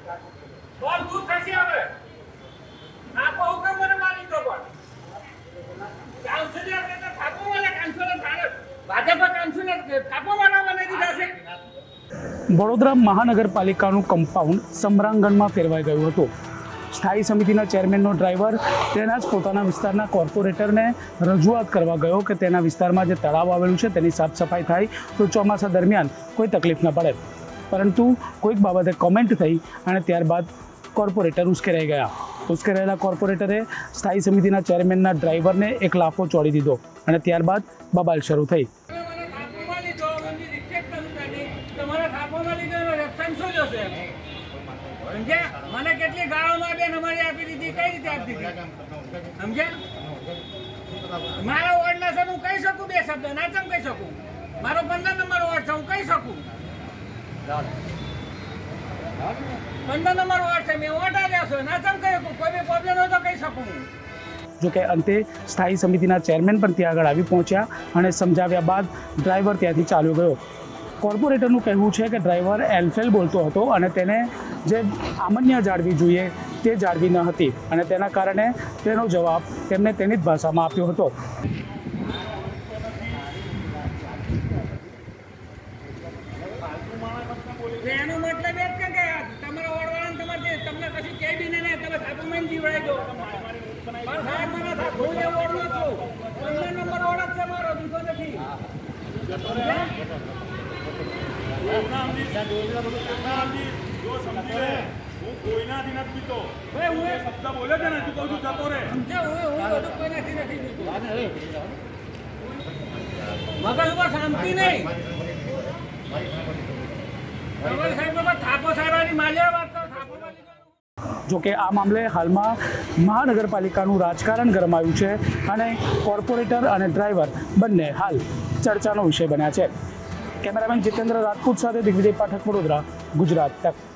બોલ દૂર થશે હવે આપો હુકમ મને મારી દો પણ કાઉન્સિલર ને તો થાપો વાળા કાઉન્સિલર ભારત ભાજપ કાઉન્સિલર થાપો વાળા બનાવી દીધા છે। વડોદરા મહાનગરપાલિકાનું કમ્પાઉન્ડ સમરાંગણમાં ફેરવાઈ ગયું હતું। સ્થાયી સમિતિના ચેરમેનનો ડ્રાઈવર તેના જ પોતાના વિસ્તારના કોર્પોરેટરને રજૂઆત કરવા ગયો કે તેના વિસ્તારમાં જે તળાવ આવેલું છે તેની સાફ સફાઈ થાય તો ચોમાસા દરમિયાન કોઈ તકલીફ ન પડે, પરંતુ કોઈક બાબતે કોમેન્ટ થઈ અને ત્યારબાદ કોર્પોરેટર ઉશ્કેરાઈ ગયા। ઉશ્કેરાયેલા કોર્પોરેટરે સ્થાયી સમિતિના ચેરમેનના ડ્રાઈવરને એક લાફો ચોડી દીધો અને ત્યારબાદ બબાલ શરૂ થઈ। મને કેટલી ગાળો માં બેન અમારી આપી દીધી, કઈ રીતે આપી દીધી સમજ્યા? મારા વોર્ડ ના છે હું કહી શકું બે શબ્દ, ના ચમ કહી શકું? મારો 15 નંબર વોર્ડ છે, હું કહી શકું 15 નંબર વોર્ડ છે, મેં વોટ આવ્યા છે, ના ચમ કહી શકું? કોઈ બી પ્રોબ્લેમ હોય તો કહી શકું। જોકે અંતે સ્થાયી સમિતિના ચેરમેન પણ ત્યાં આગળ આવી પહોંચ્યા અને સમજાવ્યા બાદ ડ્રાઈવર ત્યાંથી ચાલ્યો ગયો। કોર્પોરેટરનું કહેવું છે કે ડ્રાઈવર એલફેલ બોલતો હતો અને તેને જે સામાન્ય જાળવી જોઈએ તે જાળવી ન હતી અને તેના કારણે તેનો જવાબ તેમને તેની જ ભાષામાં આપ્યો હતો। એનો મતલબ એ છે કે તમારા વડવાળાને તમારે તમને કશું કહી બી નહીં, તમે થાપુમાં જીવડાઈ દો। પણ સાહેબ મને થાપું જે વોર્ડ નો છું, 15 નંબર વોર્ડ જ છે મારો, બીજો નથી। મગજ ઉપર શાંતિ નહીં। જોકે આ મામલે હાલમાં મહાનગરપાલિકાનું રાજકારણ ગરમાયું છે અને કોર્પોરેટર અને ડ્રાઈવર બંને હાલ ચર્ચાનો વિષય બન્યા છે। કેમેરામેન જીતેન્દ્ર રાજપૂત સાથે દિગ્વિજય પાઠક, વડોદરા, ગુજરાત તક।